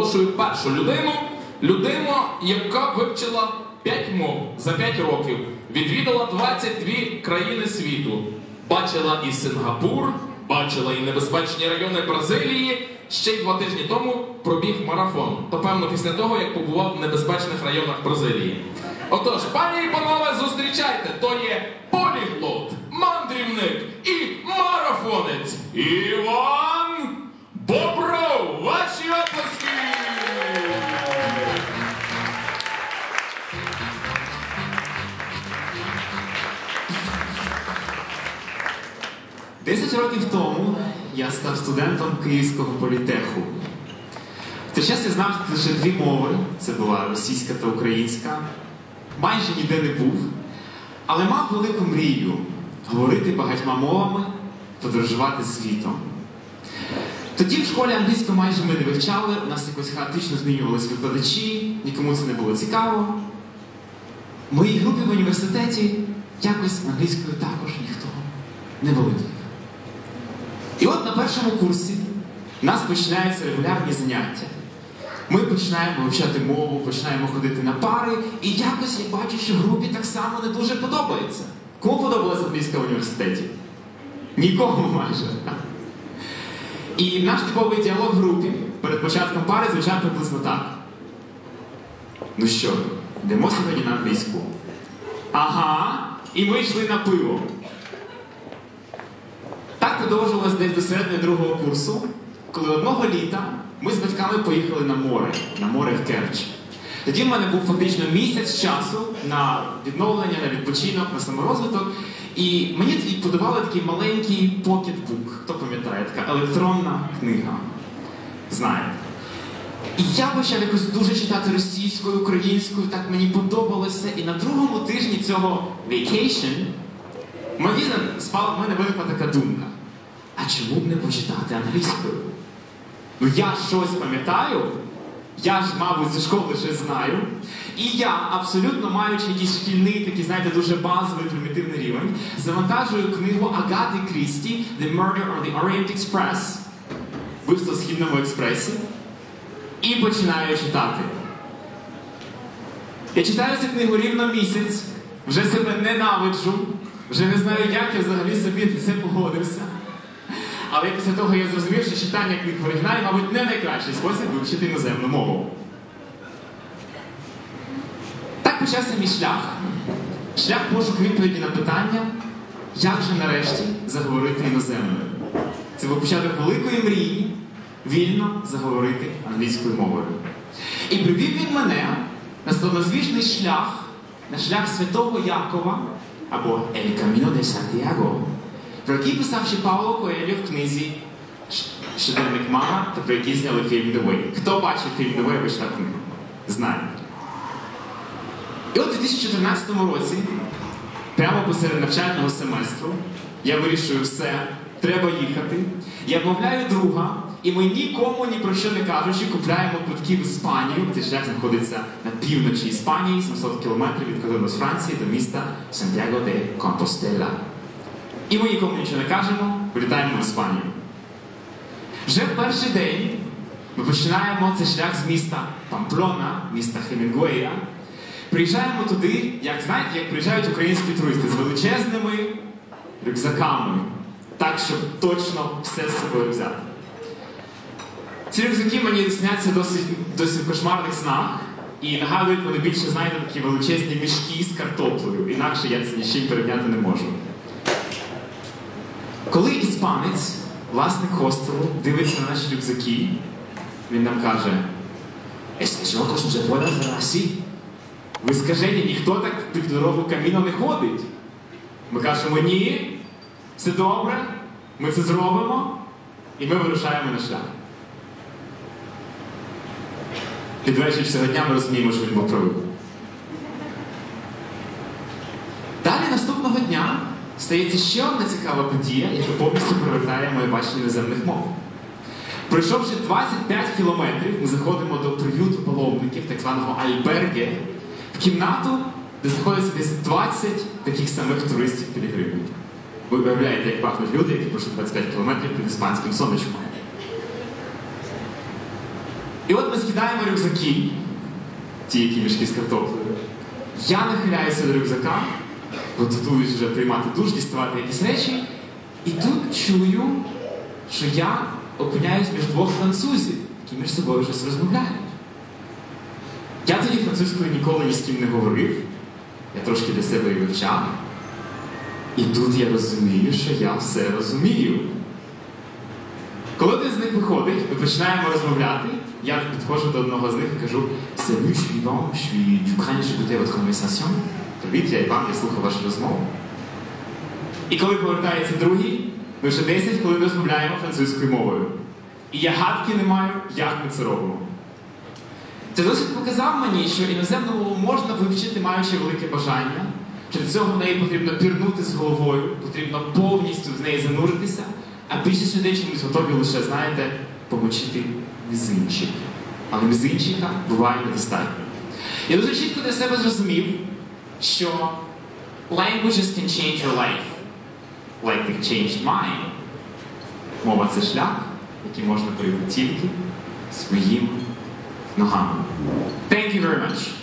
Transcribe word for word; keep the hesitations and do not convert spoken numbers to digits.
оголошую першу людину. Людину, яка вивчила п'ять мов за п'ять років, відвідала двадцять дві країни світу, бачила і Сингапур, бачила і небезпечні райони Бразилії, ще й два тижні тому пробіг марафон. То, певно, після того, як побував в небезпечних районах Бразилії. Отож, пані і панове, зустрічайте, то є поліглот, мандрівник і марафонець Іван Бобров. Ваші оплески! Десять років тому я став студентом Київського політеху. В той час я знав лише дві мови, це була російська та українська. Майже ніде не був, але мав велику мрію говорити багатьма мовами, подорожувати світом. Тоді в школі англійську майже ми не вивчали, у нас якось хаотично змінювалися викладачі, нікому це не було цікаво. В моїй групі в університеті якось англійською також ніхто не володів. І от на першому курсі у нас починаються регулярні заняття. Ми починаємо вивчати мову, починаємо ходити на пари, і якось я бачу, що групі так само не дуже подобається. Кому подобалася англійська в університеті? Нікому майже. І наш типовий діалог в групі перед початком пари звучав приблизно так. Ну що, йдемо сьогодні на англійську? Ага, і ми йшли на пиво. Так продовжувалося десь до середини другого курсу, коли одного літа ми з батьками поїхали на море, на море в Керчі. Тоді в мене був фактично місяць часу на відновлення, на відпочинок, на саморозвиток. І мені тоді подавали такий маленький покетбук, хто пам'ятає, така електронна книга. Знаєте. І я почав якось дуже читати російською, українською, так мені подобалося. І на другому тижні цього vacation мені спала, в мене виникла така думка. А чому б не почитати англійською? Ну я щось пам'ятаю, я ж, мабуть, зі школи щось знаю. І я, абсолютно маючи якийсь шкільний, такий, знаєте, дуже базовий, примітивний рівень, завантажую книгу Агати Крісті «The Murder on the Orient Express» «Вбивство в Східному експресі» і починаю читати. Я читаю цю книгу рівно місяць, вже себе ненавиджу, вже не знаю, як я взагалі собі це погодився. Але після того я зрозумів, що читання книг в оригіналі, мабуть, не найкращий спосіб вивчити іноземну мову. Так почався мій шлях. Шлях пошуку відповіді на питання, як же нарешті заговорити іноземною. Це був початок великої мрії вільно заговорити англійською мовою. І привів він мене на славнозвісний шлях, на шлях Святого Якова, або «El Camino de Santiago», про який писав ще Пауло Коельо в книзі «Щоденник Мама», та про який зняли фільм «The Way». Хто бачив фільм «The Way» або читав книгу? Знаєте. І от у дві тисячі чотирнадцятому році, прямо посеред навчального семестру, я вирішую все, треба їхати. Я вмовляю друга, і ми нікому ні про що не кажучи, купляємо квитки в Іспанію. Цей шлях знаходиться на півночі Іспанії, сімсот кілометрів від кордону з Франції до міста Сантьяго де Компостела. І ми нікому нічого не кажемо, вилітаємо в Іспанію. Вже в перший день ми починаємо цей шлях з міста Памплона, міста Хемінгуея. Приїжджаємо туди, як знаєте, як приїжджають українські туристи з величезними рюкзаками. Так, щоб точно все з собою взяти. Ці рюкзаки мені сняться досить, досить в кошмарних снах. І нагадують вони більше, знаєте, такі величезні мішки з картоплею. Інакше я це нічим порівняти не можу. Коли іспанець, власник хостелу, дивиться на наші рюкзаки, він нам каже: «Estas locos no se pueden hacer así». Ви скажені, ніхто так в півдорогу Каміно не ходить. Ми кажемо: ні, все добре, ми це зробимо, і ми вирушаємо на шлях. Під вечір цього дня ми розуміємо, що він був правий. Далі наступного дня стається ще одна цікава подія, яка повністю перевертає моє бачення іноземних мов. Пройшовши двадцять п'ять кілометрів, ми заходимо до приюту паломників, так званого альберге, в кімнату, де знаходиться десь двадцять таких самих туристів-пілігримів. Ви уявляєте, як пахнуть люди, які пройшли двадцять п'ять кілометрів під іспанським сонечком. І от ми скидаємо розглядаємо рюкзаки, ті, які мішки з картоплею. Я нахиляюся до рюкзака, готуюсь вже приймати душ, діставати якісь речі, і тут чую, що я опиняюсь між двох французів, які між собою щось розмовляють. Я тоді французькою ніколи ні з ким не говорив, я трошки для себе і вивчав. І тут я розумію, що я все розумію. Коли один з них виходить, ми починаємо розмовляти, я підходжу до одного з них і кажу: «Salut, je suis Yvan, je suis d'Ukraine, j'ai écouté votre conversation». Привіт, я Іван, я слухав вашу розмову. І коли повертається другий, ми вже десять хвилин розмовляємо французькою мовою. І я гадки не маю, як ми це робимо. Цей досвід показав мені, що іноземну мову можна вивчити, маючи велике бажання, що для цього в неї потрібно пірнути з головою, потрібно повністю в неї зануритися, а більшість людей чомусь готові лише, знаєте, помочити мізинчик. Але мізинчика буває недостатньо. Я дуже чітко для себе зрозумів, що languages can change your life, like they changed mine. Мова – це шлях, який можна пройти тільки своїми ногами. Thank you very much.